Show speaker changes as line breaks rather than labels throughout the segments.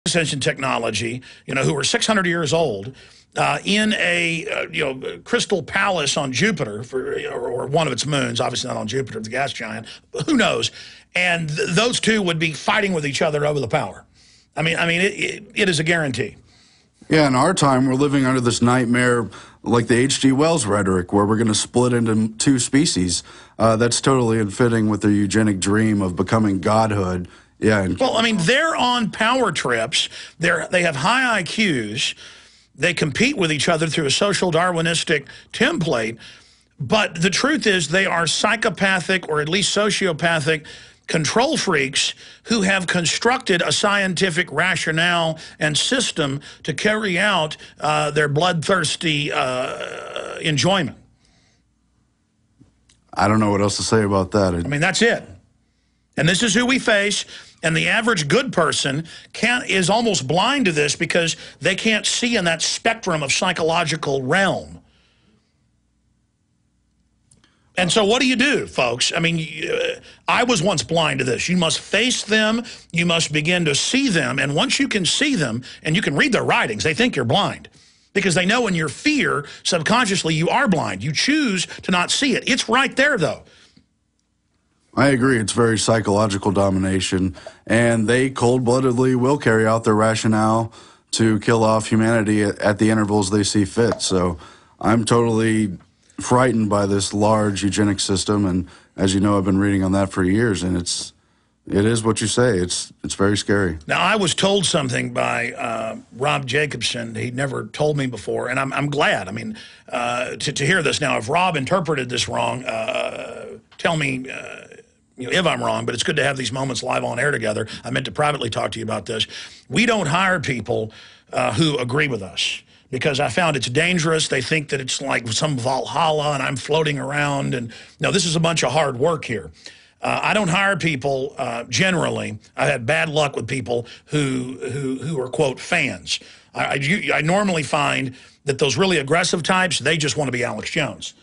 ascension technology, who are 600 years old, in a crystal palace on Jupiter or one of its moons, obviously not on Jupiter, the gas giant. Who knows? And those two would be fighting with each other over the power. I mean, it is a guarantee.
Yeah, in our time, we're living under this nightmare, like the H.G. Wells rhetoric, where we're going to split into two species. That's totally unfitting with the eugenic dream of becoming godhood. Yeah.
Well, I mean, they're on power trips. They have high IQs. They compete with each other through a social Darwinistic template. But the truth is they are psychopathic or at least sociopathic control freaks who have constructed a scientific rationale and system to carry out their bloodthirsty enjoyment.
I don't know what else to say about that.
I mean, that's it. And this is who we face. And the average good person is almost blind to this because they can't see in that spectrum of psychological realm. And so what do you do, folks? I mean, I was once blind to this. You must face them. You must begin to see them. And once you can see them and you can read their writings, they think you're blind. Because they know in your fear, subconsciously, you are blind. You choose to not see it. It's right there, though.
I agree. It's very psychological domination. And they cold-bloodedly will carry out their rationale to kill off humanity at the intervals they see fit. So I'm totally frightened by this large eugenic system. And as you know, I've been reading on that for years. And it is what you say. It's very scary.
Now, I was told something by Rob Jacobson he'd never told me before, and I'm glad. I mean, to hear this now. If Rob interpreted this wrong, tell me if I'm wrong, but it's good to have these moments live on air together. I meant to privately talk to you about this. We don't hire people who agree with us because I found it's dangerous. They think that it's like some Valhalla and I'm floating around. And no, this is a bunch of hard work here. I don't hire people generally. I've had bad luck with people who are, quote, fans. I normally find that those really aggressive types, they just want to be Alex Jones.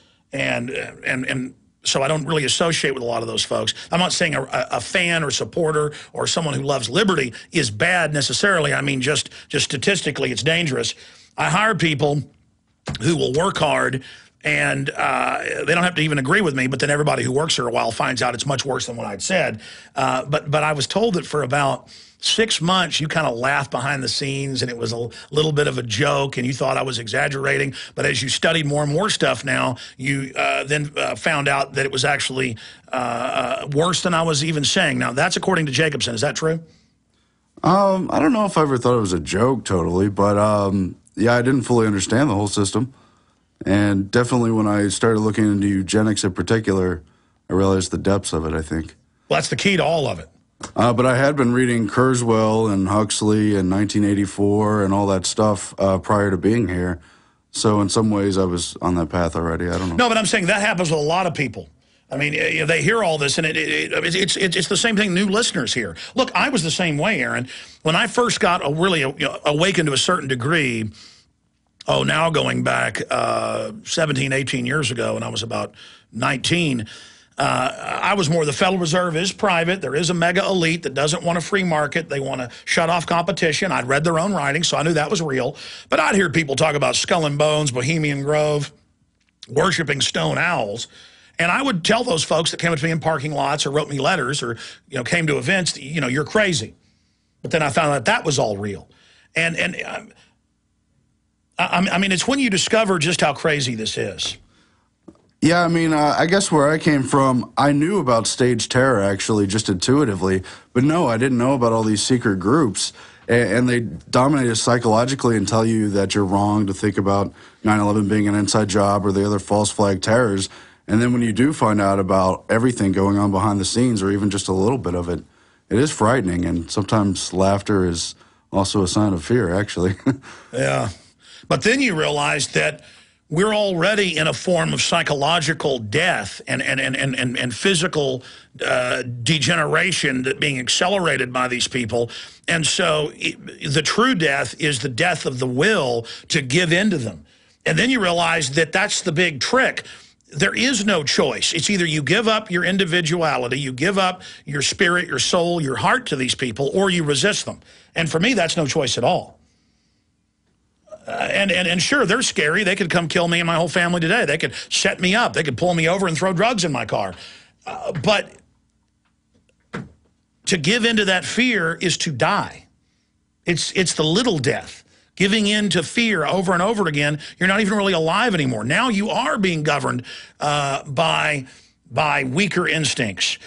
And so I don't really associate with a lot of those folks. I'm not saying a fan or supporter or someone who loves liberty is bad necessarily. I mean, just statistically, it's dangerous. I hire people who will work hard, and they don't have to even agree with me, but then everybody who works here a while finds out it's much worse than what I'd said. But I was told that for about 6 months, you kind of laughed behind the scenes, and it was a little bit of a joke, and you thought I was exaggerating. But as you studied more and more stuff now, you then found out that it was actually worse than I was even saying. Now, that's according to Jacobson. Is that true?
I don't know if I ever thought it was a joke totally, but yeah, I didn't fully understand the whole system. And definitely when I started looking into eugenics in particular, I realized the depths of it, I think.
Well, that's the key to all of it.
But I had been reading Kurzweil and Huxley and 1984 and all that stuff prior to being here. So in some ways I was on that path already. I don't know.
No, but I'm saying that happens with a lot of people. I mean, they hear all this, and it's the same thing new listeners hear. Look, I was the same way, Aaron. When I first got really awakened to a certain degree, now going back 17, 18 years ago, when I was about 19, I was more the Federal Reserve is private. There is a mega elite that doesn't want a free market. They want to shut off competition. I'd read their own writing, so I knew that was real. But I'd hear people talk about Skull and Bones, Bohemian Grove, worshiping stone owls. And I would tell those folks that came up to me in parking lots or wrote me letters or came to events, you're crazy. But then I found out that was all real. And I mean, it's when you discover just how crazy this is.
Yeah, I mean, I guess where I came from, I knew about stage terror, actually, just intuitively. But no, I didn't know about all these secret groups. And they dominate us psychologically and tell you that you're wrong to think about 9/11 being an inside job or the other false flag terrors. And then when you do find out about everything going on behind the scenes, or even just a little bit of it, it is frightening. And sometimes laughter is also a sign of fear, actually.
Yeah. But then you realize that we're already in a form of psychological death and physical degeneration that being accelerated by these people. And so the true death is the death of the will to give in to them. And then you realize that that's the big trick. there is no choice. It's either you give up your individuality, you give up your spirit, your soul, your heart to these people, or you resist them. And for me, that's no choice at all. And sure, they're scary. They could come kill me and my whole family today. They could set me up. They could pull me over and throw drugs in my car. But to give into that fear is to die. It's the little death. Giving in to fear over and over again, you're not even really alive anymore. Now you are being governed by weaker instincts.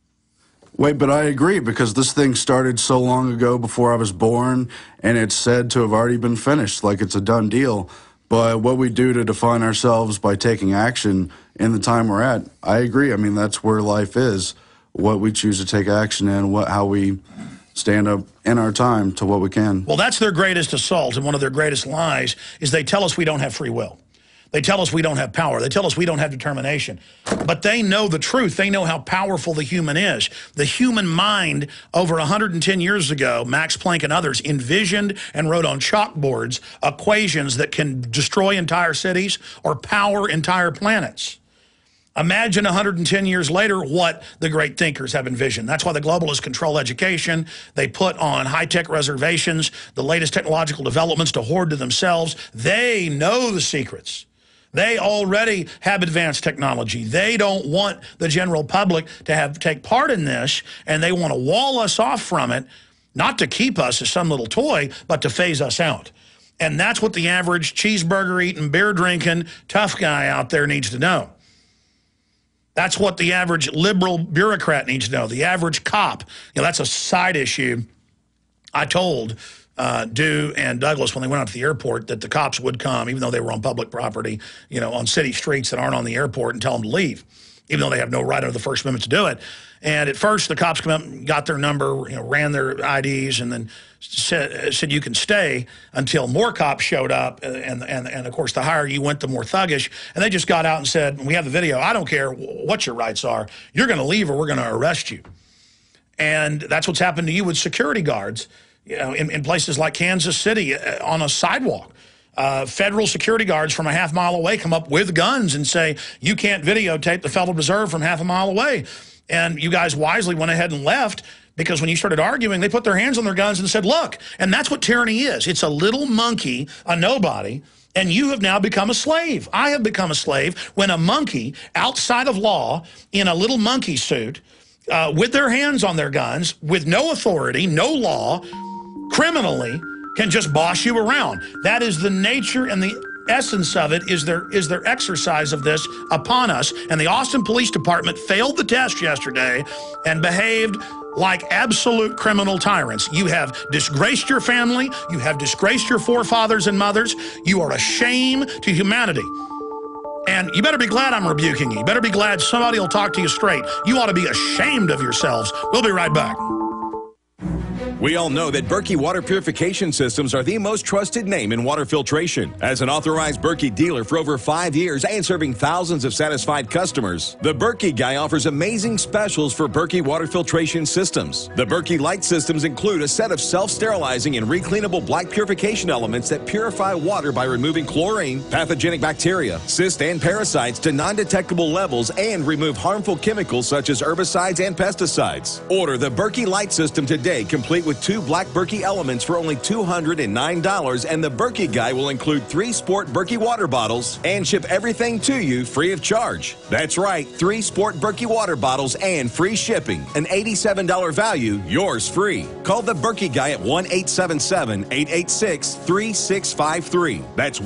Wait, but I agree, because this thing started so long ago before I was born, and it's said to have already been finished, like it's a done deal. But what we do to define ourselves by taking action in the time we're at, I agree. I mean, that's where life is, what we choose to take action in, how we stand up in our time to what we can.
Well, that's their greatest assault, and one of their greatest lies is they tell us we don't have free will. They tell us we don't have power. They tell us we don't have determination. But they know the truth. They know how powerful the human is. The human mind, over 110 years ago, Max Planck and others envisioned and wrote on chalkboards equations that can destroy entire cities or power entire planets. Imagine 110 years later what the great thinkers have envisioned. That's why the globalists control education. They put on high-tech reservations, the latest technological developments to hoard to themselves. They know the secrets. They already have advanced technology. They don't want the general public to take part in this, and they want to wall us off from it, not to keep us as some little toy, but to phase us out. And that's what the average cheeseburger-eating, beer-drinking, tough guy out there needs to know. That's what the average liberal bureaucrat needs to know, the average cop. You know, that's a side issue. I told Dew and Douglas when they went out to the airport that the cops would come, even though they were on public property, you know, on city streets that aren't on the airport, and tell them to leave, even though they have no right under the First Amendment to do it. And at first, the cops come up and got their number, you know, ran their IDs, and then said you can stay until more cops showed up. And of course, the higher you went, the more thuggish. And they just got out and said, we have the video. I don't care what your rights are. You're going to leave or we're going to arrest you. And that's what's happened to you with security guards, you know, in places like Kansas City on a sidewalk. Federal security guards from a half mile away come up with guns and say, you can't videotape the Federal Reserve from half a mile away. And you guys wisely went ahead and left, because when you started arguing, they put their hands on their guns and said, look. And that's what tyranny is. It's a little monkey, a nobody, and you have now become a slave. I have become a slave when a monkey outside of law in a little monkey suit with their hands on their guns, with no authority, no law, criminally, can just boss you around. That is the nature and the essence of it, is their exercise of this upon us. And the Austin Police Department failed the test yesterday and behaved like absolute criminal tyrants. You have disgraced your family. You have disgraced your forefathers and mothers. You are a shame to humanity. And you better be glad I'm rebuking you. You better be glad somebody will talk to you straight. You ought to be ashamed of yourselves. We'll be right back.
We all know that Berkey water purification systems are the most trusted name in water filtration. As an authorized Berkey dealer for over 5 years and serving thousands of satisfied customers, the Berkey Guy offers amazing specials for Berkey water filtration systems. The Berkey Light systems include a set of self-sterilizing and recleanable black purification elements that purify water by removing chlorine, pathogenic bacteria, cysts, and parasites to non-detectable levels, and remove harmful chemicals such as herbicides and pesticides. Order the Berkey Light system today, complete with 2 black Berkey elements for only $209, and the Berkey Guy will include 3 sport Berkey water bottles and ship everything to you free of charge. That's right, 3 sport Berkey water bottles and free shipping. An $87 value, yours free. Call the Berkey Guy at 1-877-886-3653. That's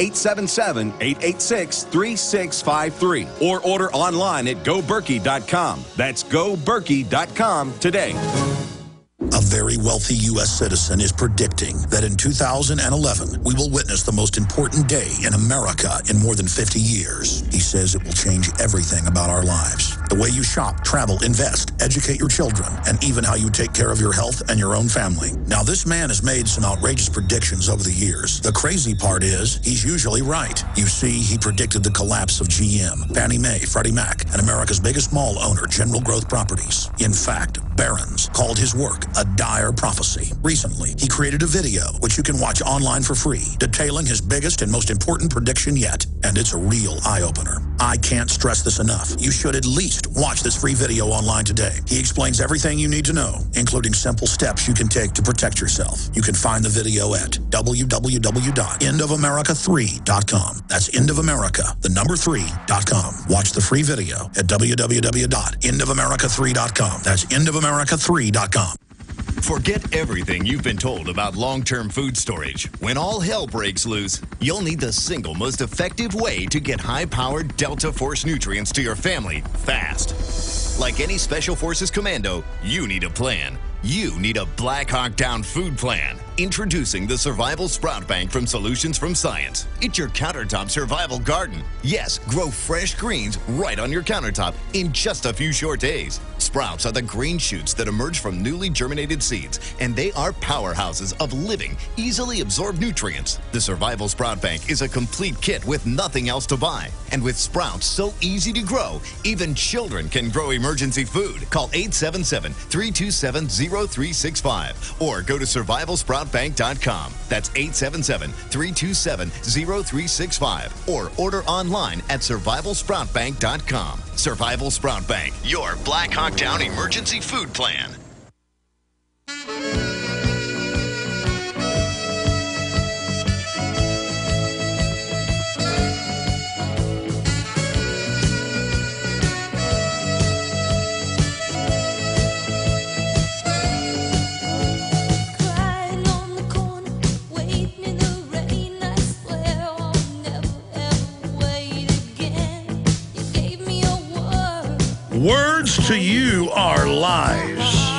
1-877-886-3653. Or order online at GoBerkey.com. That's GoBerkey.com today.
A very wealthy U.S. citizen is predicting that in 2011, we will witness the most important day in America in more than 50 years. He says it will change everything about our lives. The way you shop, travel, invest, educate your children, and even how you take care of your health and your own family. Now, this man has made some outrageous predictions over the years. The crazy part is, he's usually right. You see, he predicted the collapse of GM, Fannie Mae, Freddie Mac, and America's biggest mall owner, General Growth Properties. In fact, Barron's called his work a dire prophecy. Recently, he created a video, which you can watch online for free, detailing his biggest and most important prediction yet. And it's a real eye-opener. I can't stress this enough. You should at least watch this free video online today. He explains everything you need to know, including simple steps you can take to protect yourself. You can find the video at www.endofamerica3.com. That's endofamerica, the number 3.com. Watch the free video at www.endofamerica3.com. That's endofamerica3.com.
Forget everything you've been told about long-term food storage. When all hell breaks loose, you'll need the single most effective way to get high-powered Delta Force nutrients to your family fast. Like any Special Forces commando, you need a plan. You need a Black Hawk Down food plan. Introducing the Survival Sprout Bank from Solutions from Science. It's your countertop survival garden. Yes, grow fresh greens right on your countertop in just a few short days. Sprouts are the green shoots that emerge from newly germinated seeds, and they are powerhouses of living, easily absorbed nutrients. The Survival Sprout Bank is a complete kit with nothing else to buy. And with sprouts so easy to grow, even children can grow emergency food. Call 877-327-0365 or go to survivalsproutbank.com. That's 877-327-0365 or order online at survivalsproutbank.com. Survival Sprout Bank, your Black Hawk Down emergency food plan.
Words to you are lies.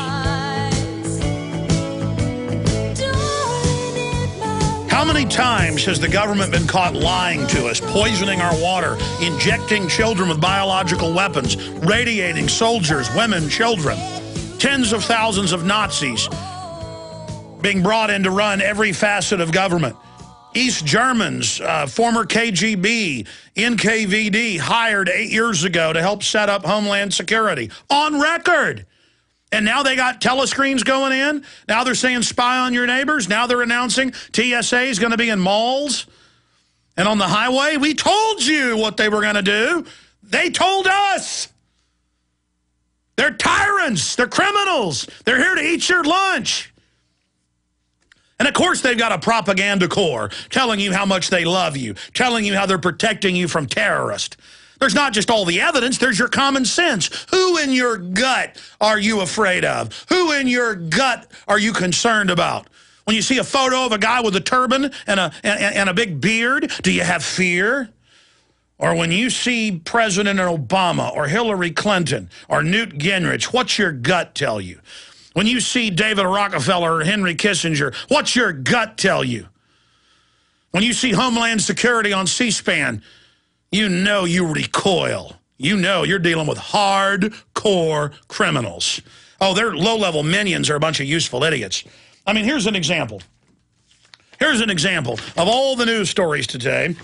How many times has the government been caught lying to us, poisoning our water, injecting children with biological weapons, radiating soldiers, women, children? Tens of thousands of Nazis being brought in to run every facet of government. East Germans, former KGB, NKVD, hired 8 years ago to help set up Homeland Security. On record. And now they got telescreens going in. Now they're saying spy on your neighbors. Now they're announcing TSA is going to be in malls and on the highway. We told you what they were going to do. They told us. They're tyrants. They're criminals. They're here to eat your lunch. And, of course, they've got a propaganda corps telling you how much they love you, telling you how they're protecting you from terrorists. There's not just all the evidence, there's your common sense. Who in your gut are you afraid of? Who in your gut are you concerned about? When you see a photo of a guy with a turban and a big beard, do you have fear? Or when you see President Obama or Hillary Clinton or Newt Gingrich, what's your gut tell you? When you see David Rockefeller or Henry Kissinger, what's your gut tell you? When you see Homeland Security on C-SPAN, you know you recoil. You know you're dealing with hardcore criminals. Oh, their low-level minions are a bunch of useful idiots. I mean, here's an example. Here's an example of all the news stories today.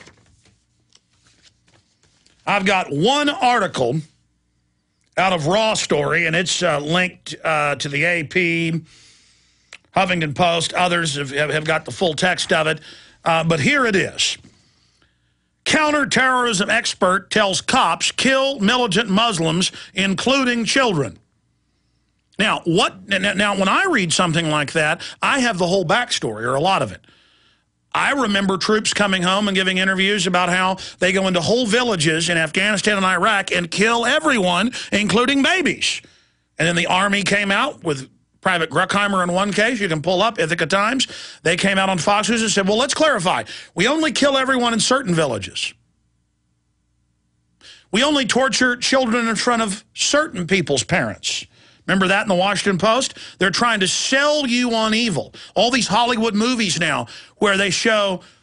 I've got one article out of Raw Story, and it's linked to the AP, Huffington Post. Others have got the full text of it. But here it is. Counterterrorism expert tells cops kill militant Muslims, including children. Now, when I read something like that, I have the whole backstory, or a lot of it. I remember troops coming home and giving interviews about how they go into whole villages in Afghanistan and Iraq and kill everyone, including babies. And then the Army came out with Private Bruckheimer in one case. You can pull up Ithaca Times. They came out on Fox News and said, well, let's clarify. We only kill everyone in certain villages. We only torture children in front of certain people's parents. Remember that in the Washington Post? They're trying to sell you on evil. All these Hollywood movies now where they show